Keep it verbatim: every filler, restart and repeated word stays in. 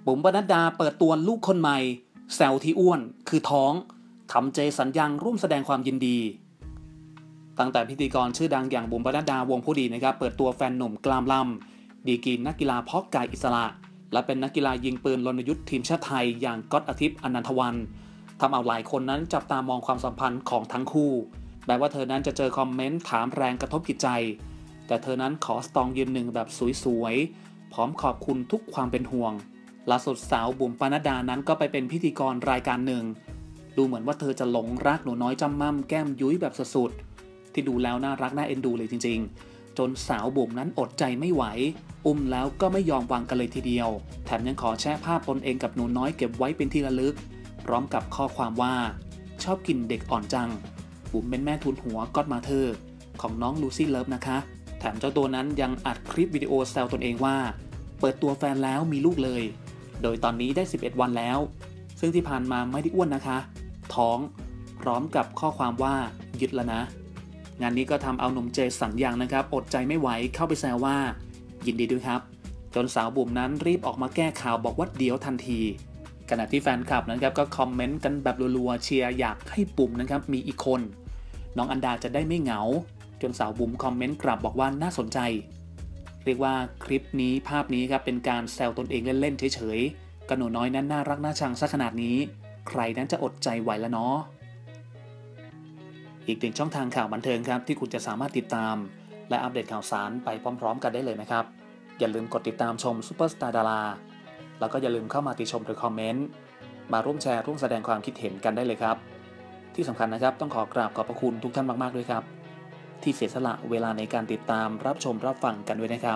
บุ๋มปนัดดาเปิดตัวลูกคนใหม่แซวที่อ้วนคือท้องทำเจสัญญังร่วมแสดงความยินดีตั้งแต่พิธีกรชื่อดังอย่างบุ๋มปนัดดาวงผู้ดีนะครับเปิดตัวแฟนหนุ่มกล้ามล่ำดีกรีนักกีฬาเพาะกายอิสระและเป็นนักกีฬายิงปืนรณยุทธ์ทีมชาติไทยอย่างก๊อตอาทิตย์อนันทวันทำเอาหลายคนนั้นจับตามองความสัมพันธ์ของทั้งคู่แม้ว่าเธอนั้นจะเจอคอมเมนต์ถามแรงกระทบจิตใจแต่เธอนั้นขอสตรองยืนหนึ่งแบบสวยๆพร้อมขอบคุณทุกความเป็นห่วงล่าสุดสาวบุ๋มปนัดดานั้นก็ไปเป็นพิธีกรรายการหนึ่งดูเหมือนว่าเธอจะหลงรักหนูน้อยจำม่ำแก้มยุ้ยแบบสุดๆที่ดูแล้วน่ารักน่าเอ็นดูเลยจริงๆจนสาวบุ๋มนั้นอดใจไม่ไหวอุ้มแล้วก็ไม่ยอมวางกันเลยทีเดียวแถมยังขอแชร์ภาพตนเองกับหนูน้อยเก็บไว้เป็นที่ระลึกพร้อมกับข้อความว่าชอบกินเด็กอ่อนจังบุ๋มเป็นแม่ทุนหัวก็อดมาเธอของน้องลูซี่เลิฟนะคะแถมเจ้าตัวนั้นยังอัดคลิปวิดีโอแซวตนเองว่าเปิดตัวแฟนแล้วมีลูกเลยโดยตอนนี้ได้สิบเอ็ดวันแล้วซึ่งที่ผ่านมาไม่ได้อ้วนนะคะท้องพร้อมกับข้อความว่ายึดแล้วนะงานนี้ก็ทำเอาหนุ่มเจสัญญังนะครับอดใจไม่ไหวเข้าไปแซวว่ายินดีด้วยครับจนสาวบุ๋มนั้นรีบออกมาแก้ข่าวบอกว่าเดี๋ยวทันทีขณะที่แฟนคลับนะครับก็คอมเมนต์กันแบบรัวๆเชียร์อยากให้บุ๋มนะครับมีอีกคนน้องอันดาจะได้ไม่เหงาจนสาวบุ๋มคอมเมนต์กลับบอกว่าน่าสนใจเรียกว่าคลิปนี้ภาพนี้ครับเป็นการแซวตนเองเล่นๆเฉยๆกระหนูน้อยนั้นน่ารักน่าชังซะขนาดนี้ใครนั้นจะอดใจไหวละเนาะอีกหนึ่งช่องทางข่าวบันเทิงครับที่คุณจะสามารถติดตามและอัปเดตข่าวสารไปพร้อมๆกันได้เลยนะครับอย่าลืมกดติดตามชมซุปเปอร์สตาร์ดาราแล้วก็อย่าลืมเข้ามาติชมหรือคอมเมนต์มาร่วมแชร์ร่วมแสดงความคิดเห็นกันได้เลยครับที่สำคัญนะครับต้องขอกราบขอบพระคุณทุกท่านมากๆด้วยครับที่เสียสละเวลาในการติดตามรับชมรับฟังกันด้วยนะครับ